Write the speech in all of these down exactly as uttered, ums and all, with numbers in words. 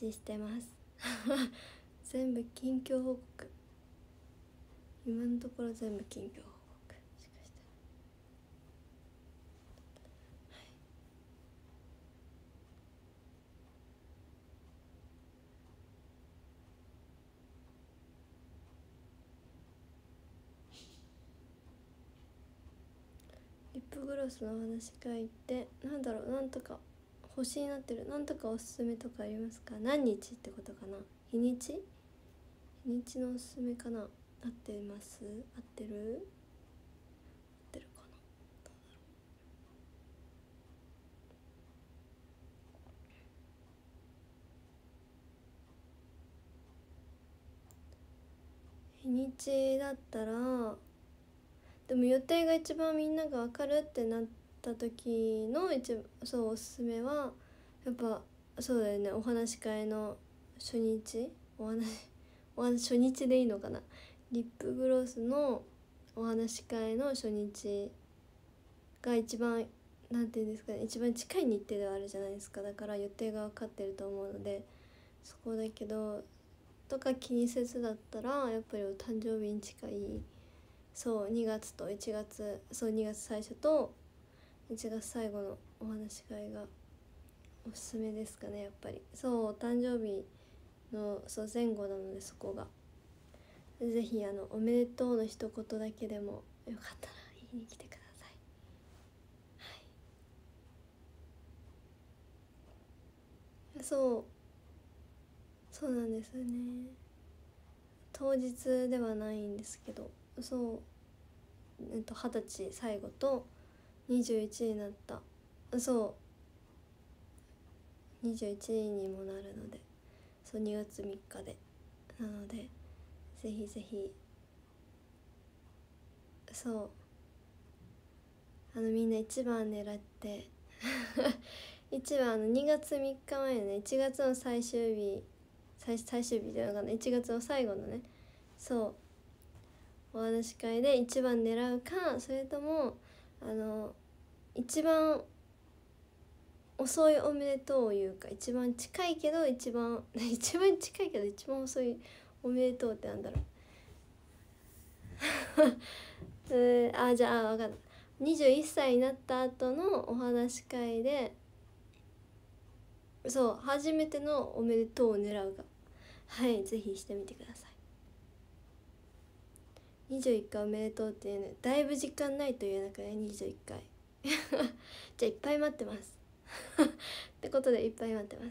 ちしてます全部近況報告、今のところ全部近況報告しかして、はい、リップグロスの話書いて、なんだろう、なんとか星になってる、なんとかおすすめとかありますか？何日ってことかな、日にち日にちのおすすめかな、合ってます？合ってる？合ってるかな、どうだろう。日にちだったら、でも予定が一番みんなが分かるってなった時の一そうおすすめはやっぱそうだよね、お話し会の初日、お話お話初日でいいのかな、リップグロスのお話し会の初日が一番なんていうんですかね、一番近い日程ではあるじゃないですか。だから予定が分かってると思うので、そこだけどとか気にせずだったらやっぱりお誕生日に近い、そうにがつといちがつ、そうにがつ最初といちがつ最後のお話し会がおすすめですかね。やっぱりそうお誕生日のそう前後なので、そこがぜひあのおめでとうの一言だけでもよかったら言いに来てください。はい、そうそうなんですよね。当日ではないんですけど、そうえっと二十歳最後とにじゅういちになった、そうにじゅういちにもなるので、そうにがつみっかで、なのでぜひぜひ、そうあのみんな一番狙って一番あのにがつみっかまえのね、いちがつの最終日、最最終日じゃなかった、いちがつの最後のね、そうお話し会で一番狙うか、それともあの一番遅いおめでとうを言うか、一番近いけど一番一番近いけど一番遅いおめでとうってなんだろうえー、あじゃあ分かった、にじゅういっさいになった後のお話し会で、そう初めてのおめでとうを狙うが、はいぜひしてみてください。にじゅういっかいおめでとうっていうね、だいぶ時間ないという中でにじゅういっかいじゃあいっぱい待ってますってことでいっぱい待ってます。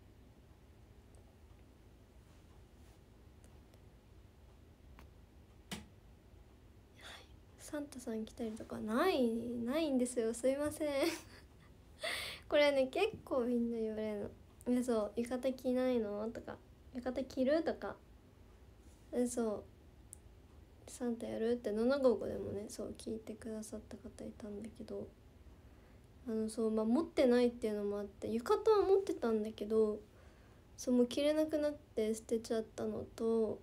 サンタさん来たりとかないないんですよ、すいませんこれね結構みんな言われるの。でそう浴衣着ないのとか、浴衣着るとか、でそうサンタやるってななごうごでもねそう聞いてくださった方いたんだけど、あのそうまあ持ってないっていうのもあって、浴衣は持ってたんだけど、そうもう着れなくなって捨てちゃったのと、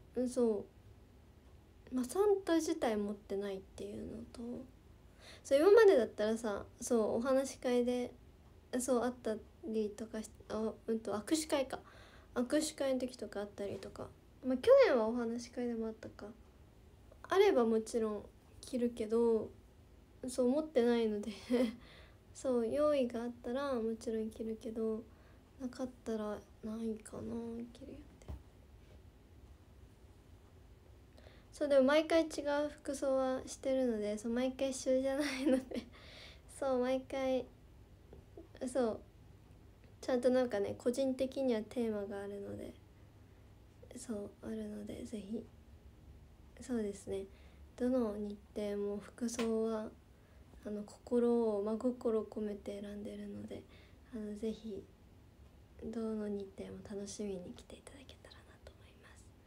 そうまあサンタ自体持ってないっていうのと、そう今までだったらさ、そうお話し会でそうあったりとかしあ、うんと握手会か、握手会の時とかあったりとか、まあ去年はお話し会でもあったか、あればもちろん着るけど、そう持ってないのでそう用意があったらもちろん着るけど、なかったらないかな着るよって。そうでも毎回違う服装はしてるので、そう毎回一緒じゃないのでそう毎回そうちゃんとなんかね個人的にはテーマがあるので、そうあるのでぜひ、そうですね、どの日程も服装はあの心を真心込めて選んでるので、あのぜひどの日程も楽しみに来ていただけたらなと思います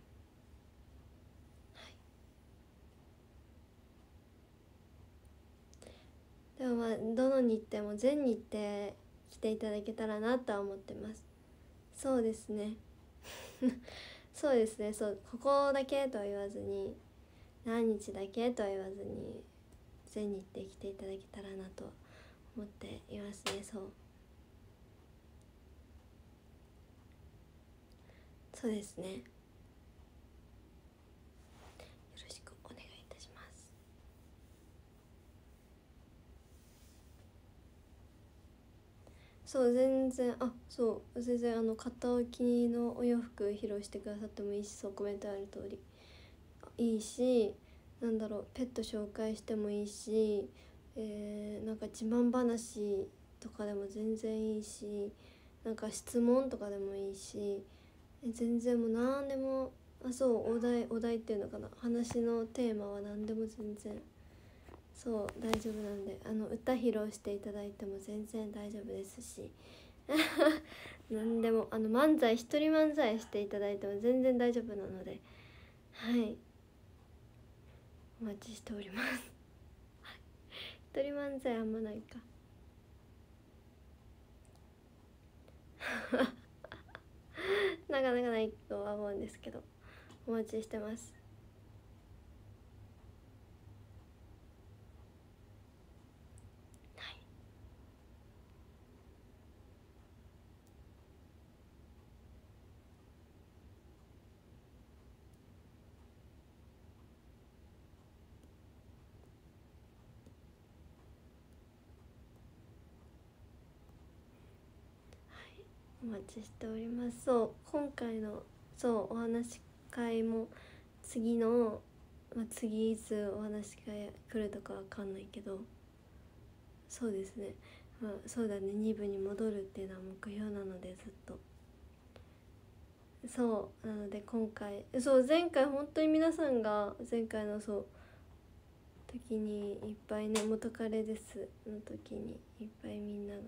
。はい、でもまあどの日程も全日程来ていただけたらなとは思ってます。そうですねそうですね、そうここだけとは言わずに何日だけとは言わずに全日程来ていただけたらなと思っていますね。そうそうですね、よろしくお願いいたします。そう全然、あそう全然あの肩置きのお洋服披露してくださってもいいし、そうコメントある通りいいし、なんだろうペット紹介してもいいし、えー、なんか自慢話とかでも全然いいし、なんか質問とかでもいいし、全然もう何でも、あそうお題お題っていうのかな、話のテーマは何でも全然そう大丈夫なんで、あの歌披露していただいても全然大丈夫ですし何でも、あの漫才一人漫才していただいても全然大丈夫なので、はいお待ちしております一人漫才あんまないかなかなかないとは思うんですけど、お待ちしてます。お待ちしております。そう今回のそうお話し会も次の、まあ、次いつお話し会来るとかわかんないけど、そうですね、まあ、そうだねに部に戻るっていうのは目標なのでずっとそうなので、今回そう前回本当に皆さんが前回のそう時にいっぱいね、元彼ですの時にいっぱいみんなが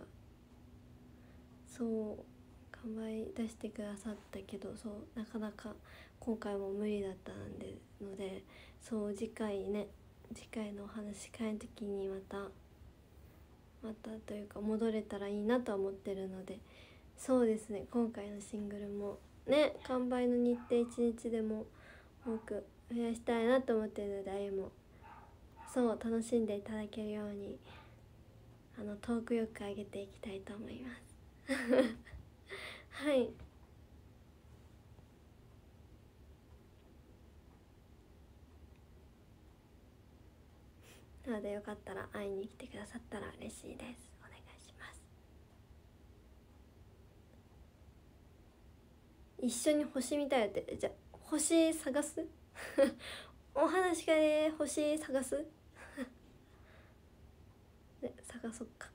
そう頑張り出してくださったけど、そうなかなか今回も無理だったんでので、そう次回ね次回のお話し会の時にまたまたというか戻れたらいいなとは思ってるので、そうですね今回のシングルもね完売の日程いちにちでも多く増やしたいなと思ってるので、あゆもそう楽しんでいただけるようにあのトーク力上げていきたいと思いますはいなのでよかったら会いに来てくださったら嬉しいです。お願いします。一緒に星見たいって、じゃあ星探すお話し会で星探すで探そっか。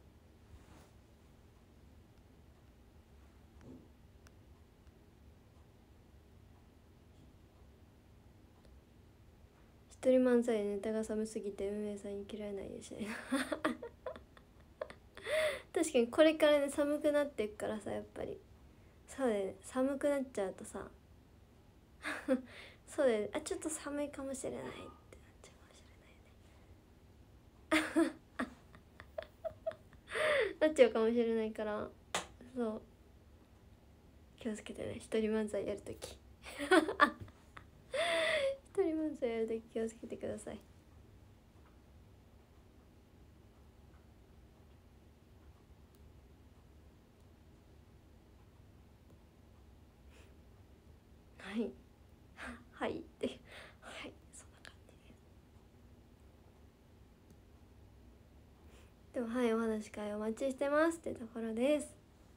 一人漫才ネタが寒すぎて運営さんに嫌いないでしね確かにこれからね寒くなっていくからさ、やっぱりそうだよね、寒くなっちゃうとさそうだよね、あちょっと寒いかもしれないってなっちゃうかもしれないねなっちゃうかもしれないから、そう気をつけてね、一人漫才やるとき一人漫才やるとき気をつけてください。はいはいってはいそんな感じです。でもはいお話し会お待ちしてますってところです。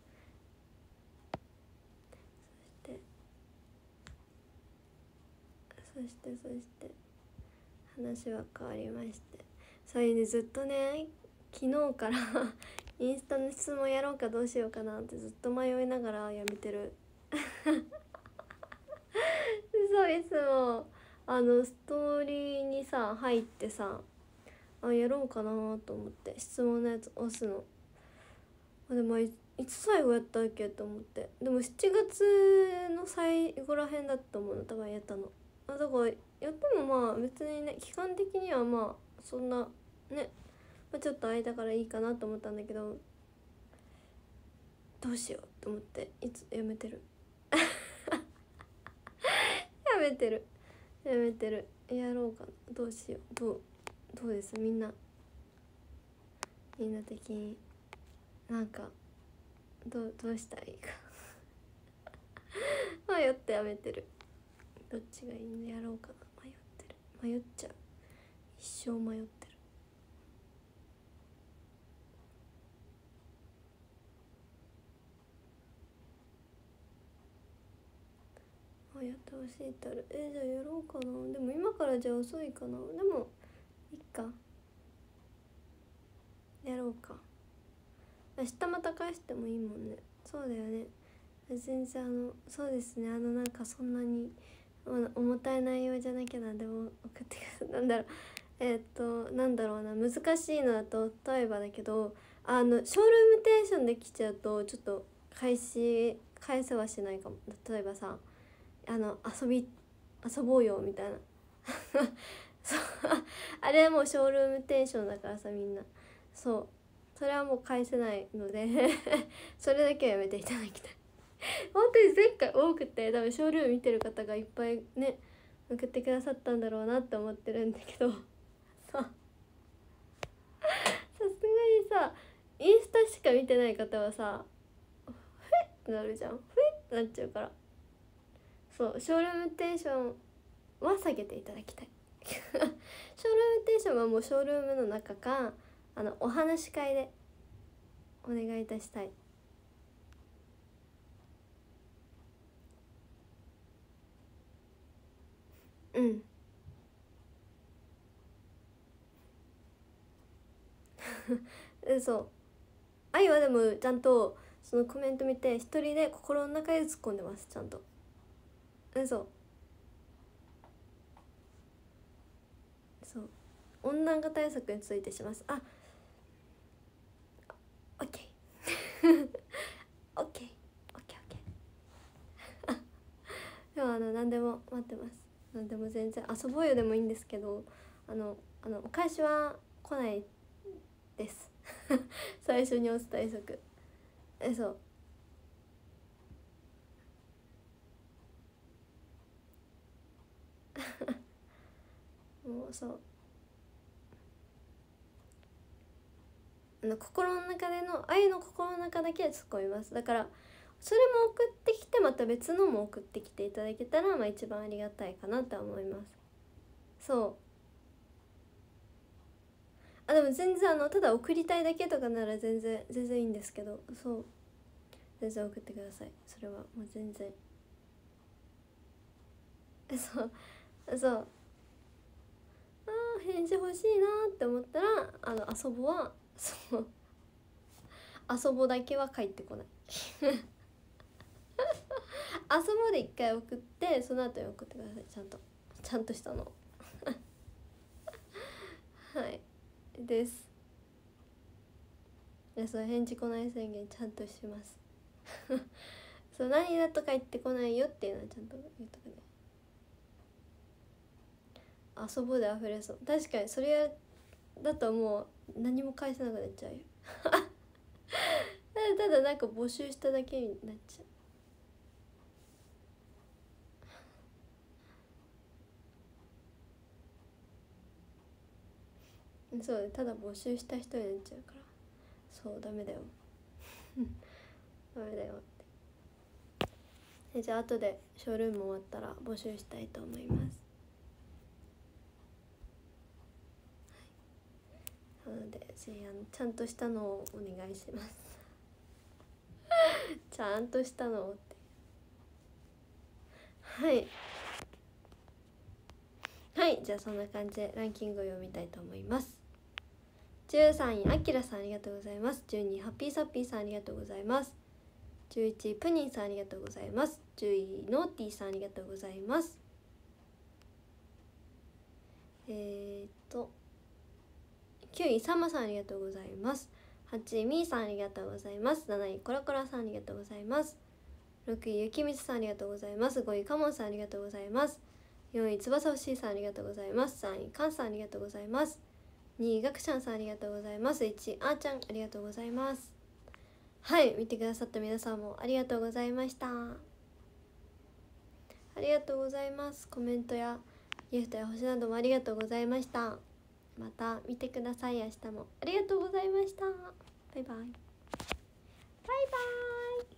そしてそして話は変わりまして、それでずっとね昨日からインスタの質問やろうかどうしようかなってずっと迷いながらやめてるそういつもあのストーリーにさ入ってさあやろうかなと思って質問のやつ押すの、あでもいいつ最後やったっけと思って、でもしちがつの最後らへんだったもの多分やったの、あだからやってもまあ別にね期間的にはまあそんなね、まあ、ちょっと間からいいかなと思ったんだけど、どうしようと思っていつやめてるやめてるやめてるやろうかな、どうしよう、どうどうですみんな、みんな的になんかどうどうしたらいいかま迷ってやめてる。どっちがいいのやろうかな。迷ってる。迷っちゃう。一生迷ってる。あ、やってほしいったらえじゃあやろうかな。でも今からじゃ遅いかな。でもいっか、やろうか。明日また返してもいいもんね。そうだよね。全然あのそうですね、あのなんかそんなに重たい内容じゃなきゃなんでも送ってください。なんだろう、えー、っとなんだろうな、難しいのだと例えばだけど、あのショールームテンションできちゃうとちょっと返し返せはしないかも。例えばさ、あの遊び遊ぼうよみたいなそうあれはもうショールームテンションだからさ、みんなそうそれはもう返せないのでそれだけはやめていただきたい本当に前回多くて、多分ショールーム見てる方がいっぱいね送ってくださったんだろうなって思ってるんだけどささすがにさインスタしか見てない方はさふえってなるじゃん、ふえってなっちゃうから、そうショールームテンションは下げていただきたいショールームテンションはもうショールームの中かあのお話し会でお願いいたしたい。うんそう愛はでもちゃんとそのコメント見て一人で心の中で突っ込んでます、ちゃんと。そうそう温暖化対策についてします。あオッケーオッケーオッケーオッケーでもあの何でも待ってます。何でも全然遊ぼうよでもいいんですけど、あのあのお返しは来ないです最初に押す対策。えそうもうそうあの心の中での愛の心の中だけで突っ込みます。だからそれも送ってきてまた別のも送ってきていただけたらまあ一番ありがたいかなとは思います。そうあでも全然あのただ送りたいだけとかなら全然全然いいんですけど、そう全然送ってください。それはもう全然そうそうあー返事欲しいなって思ったらあの遊ぼはそう遊ぼだけは返ってこない遊ぼで一回送ってその後に送ってください。ちゃんとちゃんとしたのはいですいやそう返事来ない宣言ちゃんとしますそう何だとか言ってこないよっていうのはちゃんと言うとくね。遊ぼうで溢れそう。確かにそれだともう何も返せなくなっちゃうよただなんか募集しただけになっちゃう。そうただ募集した人になっちゃうからそうダメだよダメだよってじゃあ後でショールーム終わったら募集したいと思います。なのでぜひあのちゃんとしたのをお願いしますちゃんとしたのをってはいはいじゃあそんな感じでランキングを読みたいと思います。じゅうさんいあきらさんありがとうございます。じゅうにいハッピーサッピーさんありがとうございます。じゅういちいプニンさんありがとうございます。じゅういノーティーさんありがとうございます。えー、っときゅういサマさんありがとうございます。はちいみーさんありがとうございます。なないコラコラさんありがとうございます。ろくいゆきみつさんありがとうございます。ごいかもんさんありがとうございます。よんいつばさほしいさんありがとうございます。さんいかんさんありがとうございます。にいがくしゃんさんありがとうございます。いちいあーちゃんありがとうございます。はい見てくださった皆さんもありがとうございました。ありがとうございます。コメントやギフトや星などもありがとうございました。また見てください。明日もありがとうございました。バイバイバイバイ。